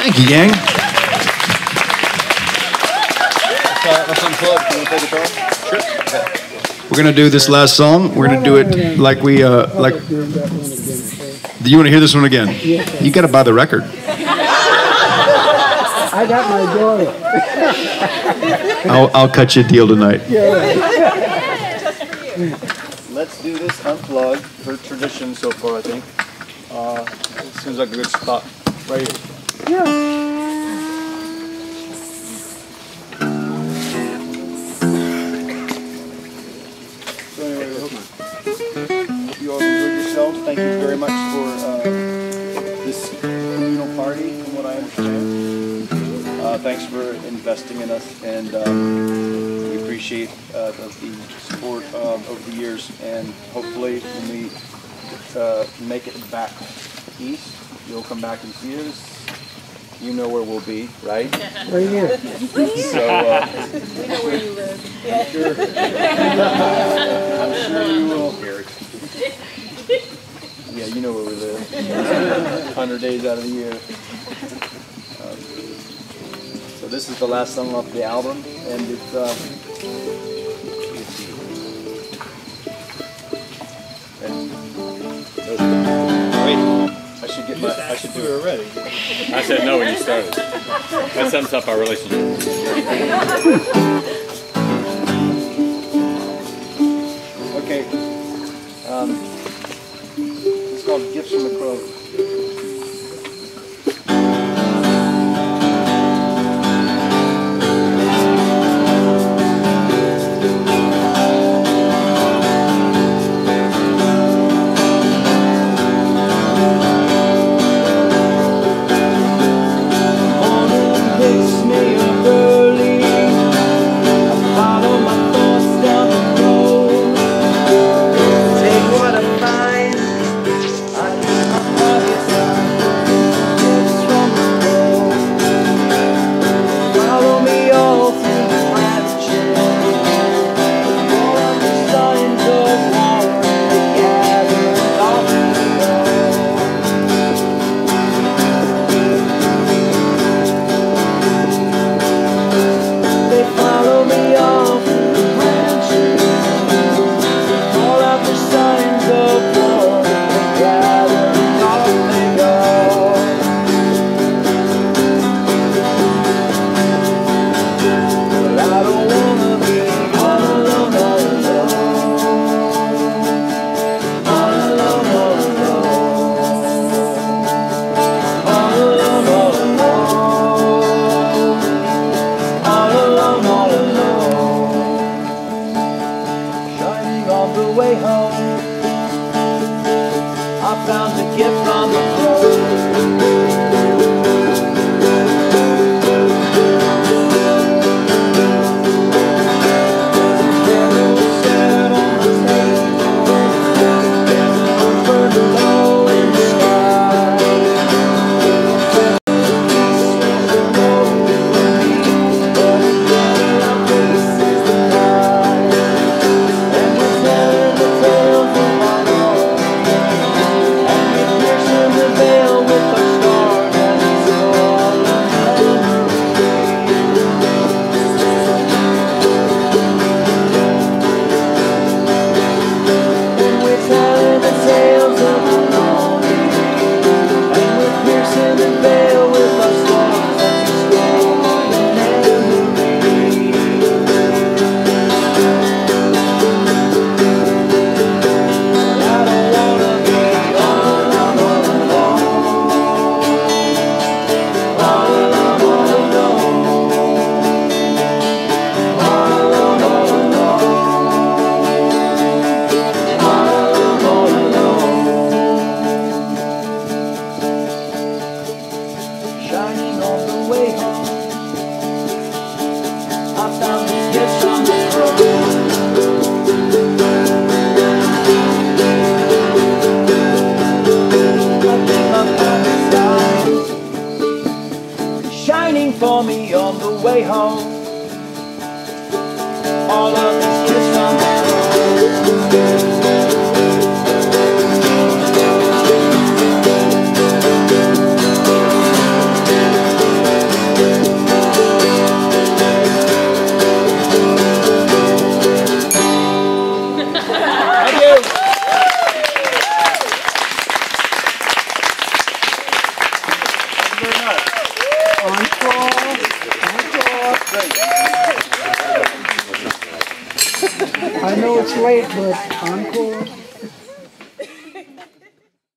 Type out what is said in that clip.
Thank you, gang. Let's unplug. Can we take it off? Sure. We're gonna do this last song. We're gonna do it like we like. Do you want to hear this one again? You got to buy the record. I got my daughter. I'll cut you a deal tonight. Let's do this unplugged for tradition so far, I think. Seems like a good spot right here. Yeah. So anyway, hope you all enjoyed yourselves. Thank you very much for this communal party, from what I understand. Thanks for investing in us, and we appreciate the support over the years. And hopefully, when we make it back east, you'll come back and see us. You know where we'll be, right? Right here. So, We know where you live. I'm sure you will. Yeah, you know where we live. 100 days out of the year. So this is the last song off the album, and it's I should do it already. I said no when you started. That sums up our relationship. Okay. It's called Gifts from the Crows. For me on the way home, all of these kids from the road. much. Encore. I know it's late, but encore.